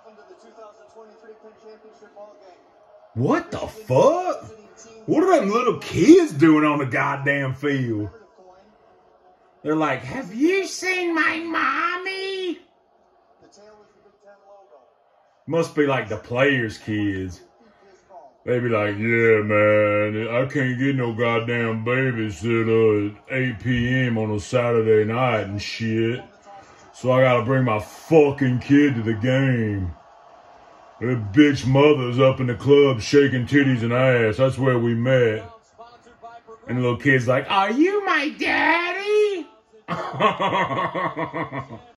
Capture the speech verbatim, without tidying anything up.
What the fuck? What are them little kids doing on the goddamn field? They're like, have you seen my mommy? Must be like the players' kids. They be like, yeah, man, I can't get no goddamn babysitter at eight p m on a Saturday night and shit. So I gotta bring my fucking kid to the game. That bitch mother's up in the club shaking titties and ass. That's where we met. And the little kid's like, are you my daddy?